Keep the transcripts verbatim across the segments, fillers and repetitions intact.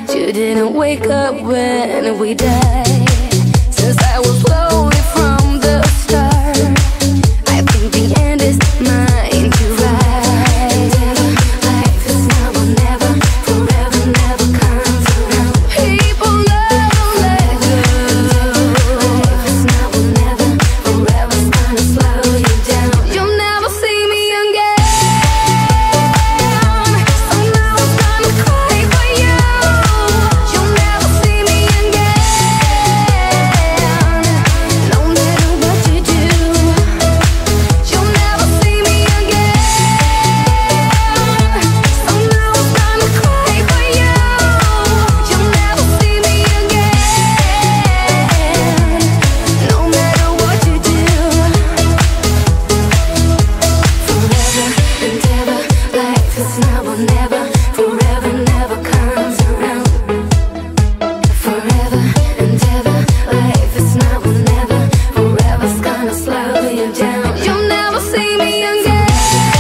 you didn't wake up when we died. Since I was lonely from the start, I think the end is mine to ride. Life is now or never, forever never comes around. People never let go. Life is now or never, forever's gonna slow you down. You'll never see me again, so now I'm gonna cry for you. You'll never see me again, no matter what you do. You'll never see me again, so now I'm gonna cry for you. You'll never see me again, no matter what you do. Forever and ever, life is now or never, forever never comes around. Forever and ever, life is now or never, forever's gonna slow you down. You'll never see me again,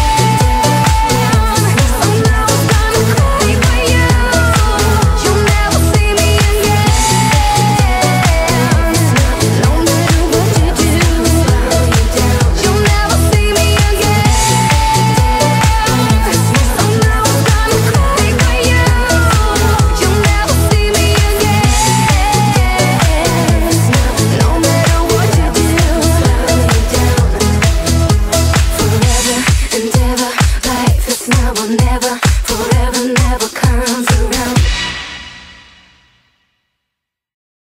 so now I'm gonna cry for you. You'll never see me again, no matter what you do. You'll never see me again, so now I'm gonna cry for you. You'll never see me again, no matter what you do. Forever and ever, life is now or never.